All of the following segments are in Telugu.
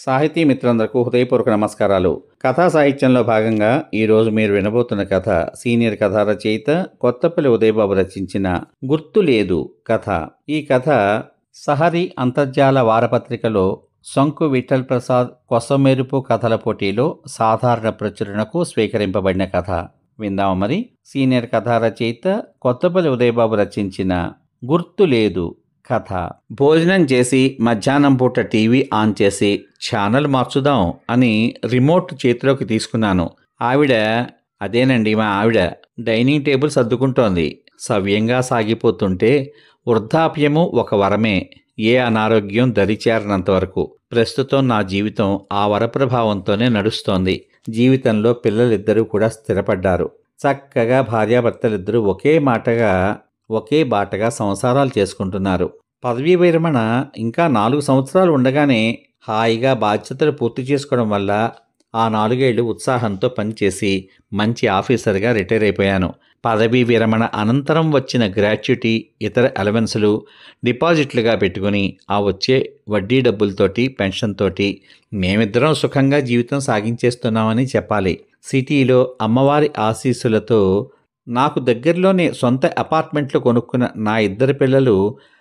సాహితీ మిత్రులందరకు హృదయపూర్వక నమస్కారాలు. కథా సాహిత్యంలో భాగంగా ఈరోజు మీరు వినబోతున్న కథ సీనియర్ కథా రచయిత కొత్తపల్లి ఉదయబాబు రచించిన గుర్తులేదు కథ. ఈ కథ సహరి అంతర్జాల వారపత్రికలో శంకు విఠల్ ప్రసాద్ కొసమెరుపు కథల పోటీలో సాధారణ ప్రచురణకు స్వీకరింపబడిన కథ. విందాము మరి. సీనియర్ కథా రచయిత కొత్తపల్లి ఉదయబాబు రచించిన గుర్తులేదు కథ. భోజనం చేసి మధ్యాహ్నం పూట టీవీ ఆన్ చేసి ఛానల్ మార్చుదాం అని రిమోట్ చేతిలోకి తీసుకున్నాను. అదేనండి మా ఆవిడ డైనింగ్ టేబుల్ సర్దుకుంటోంది. సవ్యంగా సాగిపోతుంటే వృద్ధాప్యము ఒక వరమే, ఏ అనారోగ్యం దరిచేరనంత వరకు. ప్రస్తుతం నా జీవితం ఆ వరప్రభావంతోనే నడుస్తోంది. జీవితంలో పిల్లలిద్దరూ కూడా స్థిరపడ్డారు. చక్కగా భార్యాభర్తలిద్దరూ ఒకే బాటగా సంసారాలు చేసుకుంటున్నారు. పదవీ విరమణ ఇంకా 4 సంవత్సరాలు ఉండగానే హాయిగా బాధ్యతలు పూర్తి చేసుకోవడం వల్ల ఆ 4 ఏళ్లు ఉత్సాహంతో పనిచేసి మంచి ఆఫీసర్గా రిటైర్ అయిపోయాను. పదవీ విరమణ అనంతరం వచ్చిన గ్రాట్యుటీ, ఇతర అలవెన్సులు డిపాజిట్లుగా పెట్టుకుని ఆ వచ్చే వడ్డీ డబ్బులతోటి, పెన్షన్ తోటి మేమిద్దరం సుఖంగా జీవితం సాగించేస్తున్నామని చెప్పాలి. సిటీలో అమ్మవారి ఆశీస్సులతో నాకు దగ్గరలోనే సొంత అపార్ట్మెంట్లు కొనుక్కున్న నా 2 పిల్లలు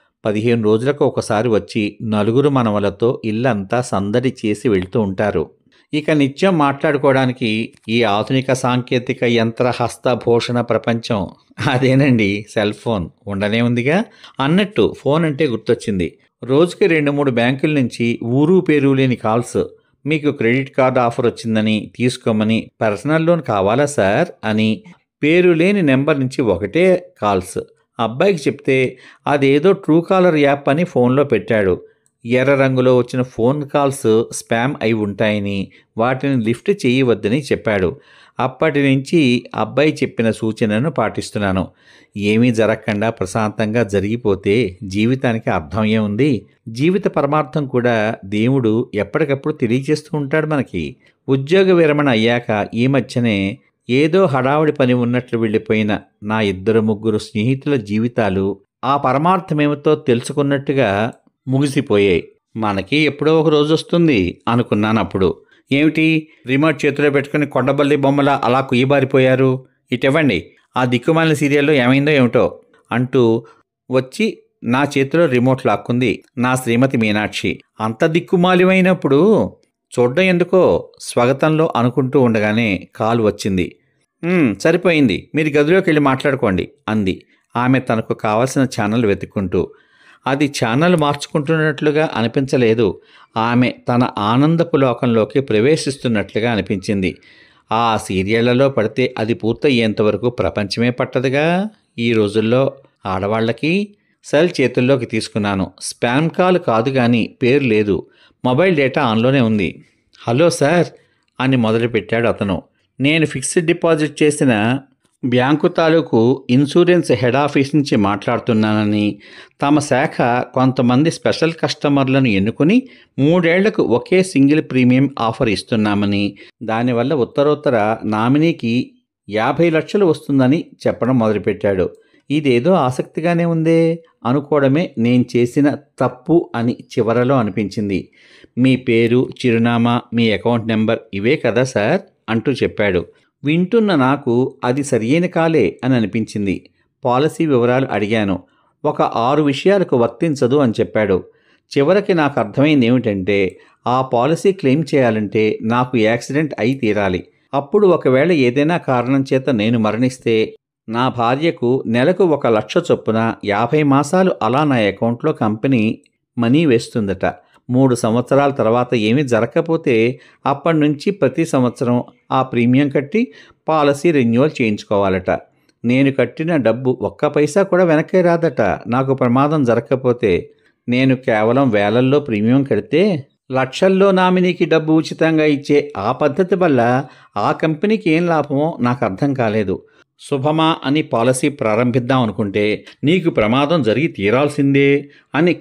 15 రోజులకు ఒకసారి వచ్చి నలుగురు మనవలతో ఇల్లంతా సందడి చేసి వెళ్తూ ఉంటారు. ఇక నిత్యం మాట్లాడుకోవడానికి ఈ ఆధునిక సాంకేతిక యంత్ర హస్తభూషణ ప్రపంచం, అదేనండి సెల్ ఫోన్ ఉండనే ఉందిగా. అన్నట్టు ఫోన్ అంటే గుర్తొచ్చింది. రోజుకి 2-3 బ్యాంకుల నుంచి ఊరు పేరు లేని కాల్స్. మీకు క్రెడిట్ కార్డు ఆఫర్ వచ్చిందని తీసుకోమని, పర్సనల్ లోన్ కావాలా సార్ అని పేరు లేని నెంబర్ నుంచి ఒకటే కాల్స్. అబ్బాయికి చెప్తే అదేదో ట్రూ కాలర్ యాప్ అని ఫోన్లో పెట్టాడు. ఎర్ర రంగులో వచ్చిన ఫోన్ కాల్స్ స్పామ్ అయి ఉంటాయని, వాటిని లిఫ్ట్ చేయవద్దని చెప్పాడు. అప్పటి నుంచి అబ్బాయి చెప్పిన సూచనను పాటిస్తున్నాను. ఏమీ జరగకుండా ప్రశాంతంగా జరిగిపోతే జీవితానికి అర్థం ఏముంది? జీవిత పరమార్థం కూడా దేవుడు ఎప్పటికప్పుడు తెలియజేస్తూ ఉంటాడు మనకి. ఉద్యోగ విరమణ అయ్యాక ఈ మధ్యనే ఏదో హడావుడి పని ఉన్నట్లు వెళ్ళిపోయిన నా 2-3 స్నేహితుల జీవితాలు ఆ పరమార్థమేమితో తెలుసుకున్నట్టుగా ముగిసిపోయాయి. మనకి ఎప్పుడో ఒక రోజు వస్తుంది అనుకున్నానప్పుడు. ఏమిటి రిమోట్ చేతిలో పెట్టుకుని కొండబల్లి బొమ్మల అలా కుయ్యబారిపోయారు? ఇటివ్వండి, ఆ దిక్కుమాలిన సీరియల్లో ఏమైందో ఏమిటో అంటూ వచ్చి నా చేతిలో రిమోట్ లాక్కుంది నా శ్రీమతి మీనాక్షి. అంత దిక్కుమాలిమైనప్పుడు చూడ్డం ఎందుకో స్వాగతంలో అనుకుంటూ ఉండగానే కాల్ వచ్చింది. సరిపోయింది, మీరు గదిలోకి వెళ్ళి మాట్లాడుకోండి అంది ఆమె తనకు కావాల్సిన ఛానల్ వెతుక్కుంటూ. అది ఛానల్ మార్చుకుంటున్నట్లుగా అనిపించలేదు. ఆమె తన ఆనందపు లోకంలోకి ప్రవేశిస్తున్నట్లుగా అనిపించింది. ఆ సీరియళ్లలో పడితే అది పూర్తయ్యేంతవరకు ప్రపంచమే పట్టదుగా ఈ రోజుల్లో ఆడవాళ్ళకి. సెల్ చేతుల్లోకి తీసుకున్నాను. స్పామ్ కాల్ కాదు కానీ పేరు లేదు. మొబైల్ డేటా ఆన్లోనే ఉంది. హలో సార్ అని మొదలుపెట్టాడు అతను. నేను ఫిక్స్డ్ డిపాజిట్ చేసిన బ్యాంకు తాలూకు ఇన్సూరెన్స్ హెడ్ ఆఫీస్ నుంచి మాట్లాడుతున్నానని, తమ శాఖ కొంతమంది స్పెషల్ కస్టమర్లను ఎన్నుకుని 3 ఏళ్లకు ఒకే సింగిల్ ప్రీమియం ఆఫర్ ఇస్తున్నామని, దానివల్ల ఉత్తరోత్తర నామినీకి 50 లక్షలు వస్తుందని చెప్పడం మొదలుపెట్టాడు. ఇదేదో ఆసక్తిగానే ఉందే అనుకోవడమే నేను చేసిన తప్పు అని చివరలో అనిపించింది. మీ పేరు, చిరునామా, మీ అకౌంట్ నెంబర్ ఇవే కదా సార్ అంటూ చెప్పాడు. వింటున్న నాకు అది సరియైన కాలే అని అనిపించింది. పాలసీ వివరాలు అడిగాను. ఒక 6 విషయాలకు వర్తించదు అని చెప్పాడు. చివరికి నాకు అర్థమైంది ఏమిటంటే, ఆ పాలసీ క్లెయిమ్ చేయాలంటే నాకు యాక్సిడెంట్ అయి తీరాలి. అప్పుడు ఒకవేళ ఏదైనా కారణం చేత నేను మరణిస్తే నా భార్యకు నెలకు 1 లక్ష చొప్పున 50 మాసాలు అలా నా అకౌంట్లో కంపెనీ మనీ వేస్తుందట. 3 సంవత్సరాల తర్వాత ఏమీ జరగకపోతే అప్పటి నుంచి ప్రతి సంవత్సరం ఆ ప్రీమియం కట్టి పాలసీ రెన్యువల్ చేయించుకోవాలట. నేను కట్టిన డబ్బు 1 పైసా కూడా వెనక్కి రాదట. నాకు ప్రమాదం జరగకపోతే నేను కేవలం వేలల్లో ప్రీమియం కడితే లక్షల్లో నామినీకి డబ్బు ఉచితంగా ఇచ్చే ఆ పద్ధతి వల్ల ఆ కంపెనీకి ఏం లాభమో నాకు అర్థం కాలేదు. శుభమా అని పాలసీ ప్రారంభిద్దాం అనుకుంటే నీకు ప్రమాదం జరిగి తీరాల్సిందే అని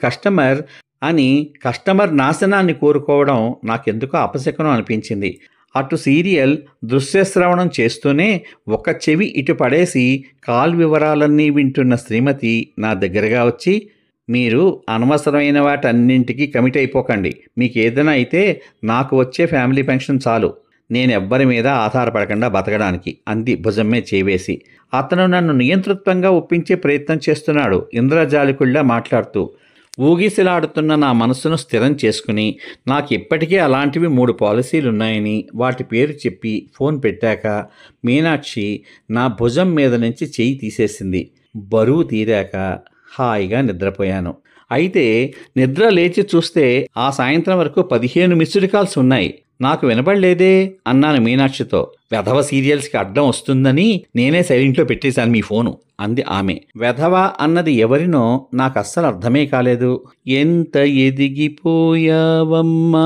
కస్టమర్ నాశనాన్ని కోరుకోవడం నాకెందుకో అపశకునం అనిపించింది. అటు సీరియల్ దృశ్యశ్రవణం చేస్తూనే ఒక చెవి ఇటు పడేసి కాల్ వివరాలన్నీ వింటున్న శ్రీమతి నా దగ్గరగా వచ్చి, మీరు అనవసరమైన వాటన్నింటికి కమిట్ అయిపోకండి. మీకు ఏదైనా అయితే నాకు వచ్చే ఫ్యామిలీ పెన్షన్ చాలు, నేనెవ్వరి మీద ఆధారపడకుండా బతకడానికి అంది భుజం మీద చేవేసి. అతను నన్ను నియంతృత్వంగా ఒప్పించే ప్రయత్నం చేస్తున్నాడు. ఇంద్రజాలికుల్లా మాట్లాడుతూ ఊగిసలాడుతున్న నా మనసును స్థిరం చేసుకుని, నాకు ఇప్పటికే అలాంటివి 3 పాలసీలున్నాయని వాటి పేరు చెప్పి ఫోన్ పెట్టాక మీనాక్షి నా భుజం మీద నుంచి చెయ్యి తీసేసింది. బరువు తీరాక హాయిగా నిద్రపోయాను. అయితే నిద్ర లేచి చూస్తే ఆ సాయంత్రం వరకు 15 మిస్డ్ కాల్స్ ఉన్నాయి. నాకు వినపడలేదే అన్నాను మీనాక్షితో. వెధవ సీరియల్స్కి అడ్డం వస్తుందని నేనే సైలెంట్లో పెట్టేశాను మీ ఫోను అంది ఆమె. వెధవ అన్నది ఎవరినో నాకు అస్సలు అర్థమే కాలేదు. ఎంత ఎదిగిపోయావమ్మా,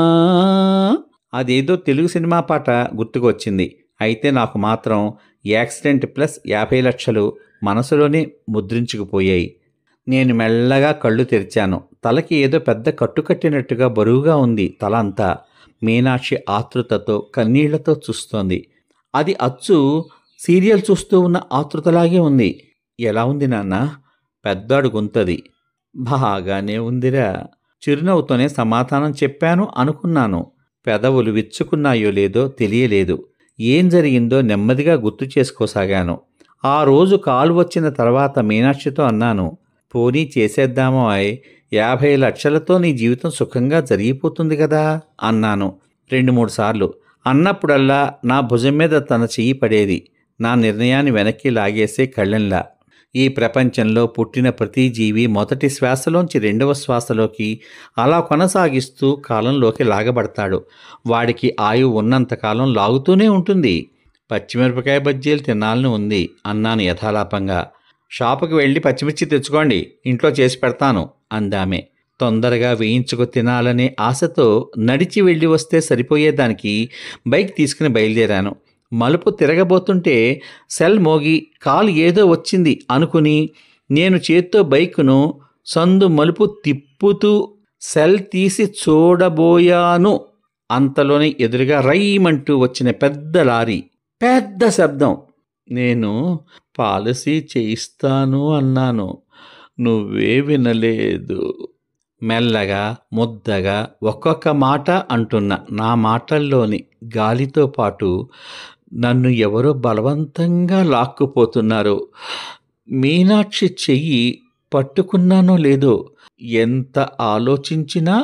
అదేదో తెలుగు సినిమా పాట గుర్తుకొచ్చింది. అయితే నాకు మాత్రం యాక్సిడెంట్ ప్లస్ 50 లక్షలు మనసులోనే ముద్రించుకుపోయాయి. నేను మెల్లగా కళ్ళు తెరిచాను. తలకి ఏదో పెద్ద కట్టుకట్టినట్టుగా బరువుగా ఉంది తల అంతా. మీనాక్షి ఆతృతతో కన్నీళ్లతో చూస్తోంది. అది అచ్చు సీరియల్ చూస్తూ ఉన్న ఆతృతలాగే ఉంది. ఎలా ఉంది నాన్న? పెద్దాడు గొంతది. బాగానే ఉందిరా, చిరునవ్వుతోనే సమాధానం చెప్పాను అనుకున్నాను. పెదవులు విచ్చుకున్నాయో లేదో తెలియలేదు. ఏం జరిగిందో నెమ్మదిగా గుర్తు చేసుకోసాగాను. ఆ రోజు కాలు వచ్చిన తర్వాత మీనాక్షితో అన్నాను, పోనీ చేసేద్దామో 50 లక్షలతో నీ జీవితం సుఖంగా జరిగిపోతుంది కదా అన్నాను 2-3 సార్లు. అన్నప్పుడల్లా నా భుజం మీద తన చెయ్యి పడేది. నా నిర్ణయాన్ని వెనక్కి లాగేసే కళ్ళెంలా. ఈ ప్రపంచంలో పుట్టిన ప్రతి జీవి మొదటి శ్వాసలోంచి 2వ శ్వాసలోకి అలా కొనసాగిస్తూ కాలంలోకి లాగబడతాడు. వాడికి ఆయువు ఉన్నంతకాలం లాగుతూనే ఉంటుంది. పచ్చిమిరపకాయ బజ్జీలు తినాలని ఉంది అన్నాను యథాలాపంగా. షాపుకి వెళ్ళి పచ్చిమిర్చి తెచ్చుకోండి, ఇంట్లో చేసి పెడతాను అందామె. తొందరగా వేయించుకు తినాలనే ఆశతో నడిచి వెళ్ళి వస్తే సరిపోయేదానికి బైక్ తీసుకుని బయలుదేరాను. మలుపు తిరగబోతుంటే సెల్ మోగి కాలు ఏదో వచ్చింది అనుకుని నేను చేత్తో బైకును సందు మలుపు తిప్పుతూ సెల్ తీసి చూడబోయాను. అంతలోనే ఎదురుగా రైమంటూ వచ్చిన పెద్ద లారీ, పెద్ద శబ్దం. నేను పాలసీ చేయిస్తాను అన్నాను, నువ్వే వినలేదు. మెల్లగా ముద్దగా ఒక్కొక్క మాట అంటున్న నా మాటల్లోని గాలితో పాటు నన్ను ఎవరో బలవంతంగా లాక్కుపోతున్నారు. మీనాక్షి చెయ్యి పట్టుకున్నానో లేదో ఎంత ఆలోచించినా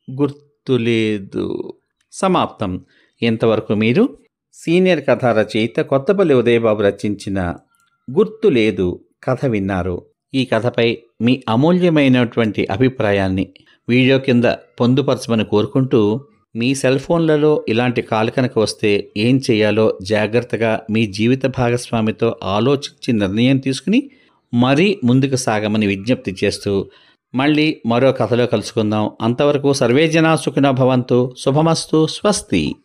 గుర్తులేదు. సమాప్తం. ఇంతవరకు మీరు సీనియర్ కథా రచయిత కొత్తపల్లి ఉదయబాబు రచించిన గుర్తులేదు కథ విన్నారు. ఈ కథపై మీ అమూల్యమైనటువంటి అభిప్రాయాన్ని వీడియో కింద పొందుపరచమని కోరుకుంటూ, మీ సెల్ ఫోన్లలో ఇలాంటి కాల్ కనుక వస్తే ఏం చేయాలో జాగ్రత్తగా మీ జీవిత భాగస్వామితో ఆలోచించి నిర్ణయం తీసుకుని మరీ ముందుకు సాగమని విజ్ఞప్తి చేస్తూ మళ్ళీ మరో కథలో కలుసుకుందాం. అంతవరకు సర్వే జనా సుఖినో భవంతు. శుభమస్తు. స్వస్తి.